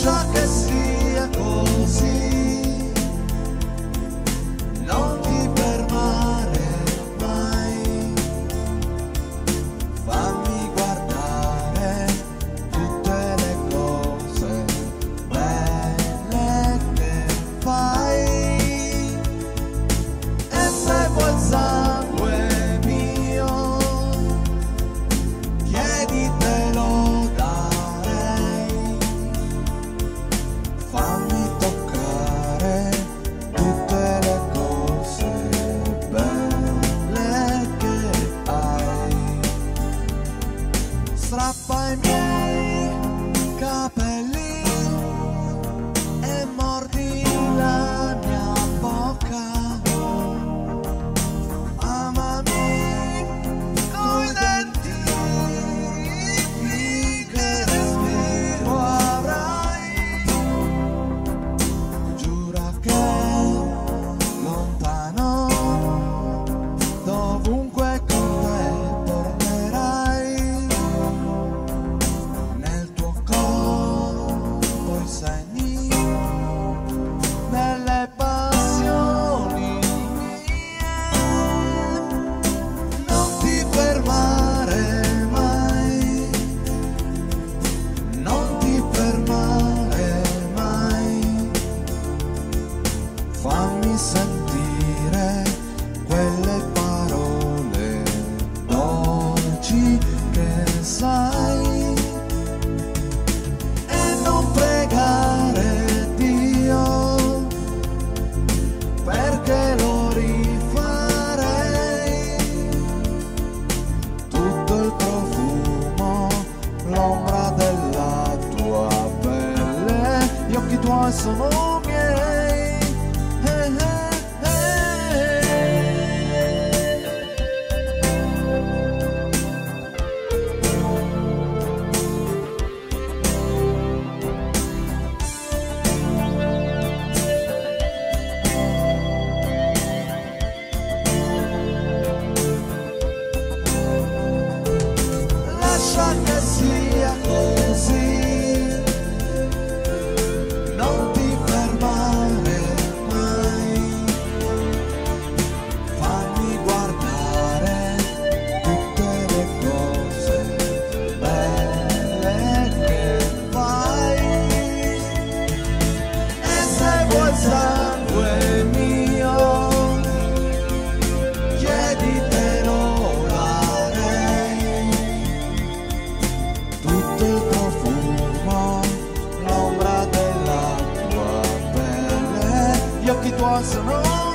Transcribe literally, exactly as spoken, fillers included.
lascia che sia così, non ti fermare mai, fammi guardare tutte le cose belle che fai, e se vuoi il sangue mio chieditelo darei, fammi toccare tutte le cose belle che hai, strappa i miei capelli e mordi la mia bocca, amami coi denti finché respiro avrai, giura che lontano dovunque con te tornerai, nel tuo corpo i segni delle passioni mie, non ti fermare mai, non ti fermare mai, fammi sentire quelle parole dolci che sai, e non pregare Dio perché lo rifarei, tutto il profumo, l'ombra della tua pelle, gli occhi tuoi sono miei. Eh, eh, lascia che sia così, non ti fermare mai, fammi guardare tutte le cose belle che fai, e se vuoi il sangue mio chieditelo darei, tutto il profumo, l'ombra della tua pelle, gli occhi tuoi sono